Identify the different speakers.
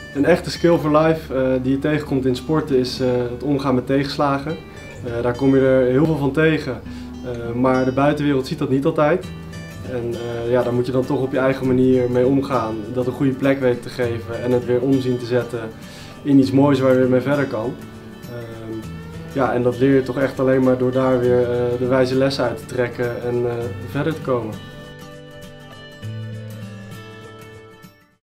Speaker 1: Een echte skill for life die je tegenkomt in sporten is het omgaan met tegenslagen. Daar kom je er heel veel van tegen, maar de buitenwereld ziet dat niet altijd. En ja, daar moet je dan toch op je eigen manier mee omgaan. Dat een goede plek weten te geven en het weer omzien te zetten in iets moois waar je weer mee verder kan. Ja, en dat leer je toch echt alleen maar door daar weer de wijze lessen uit te trekken en verder te komen.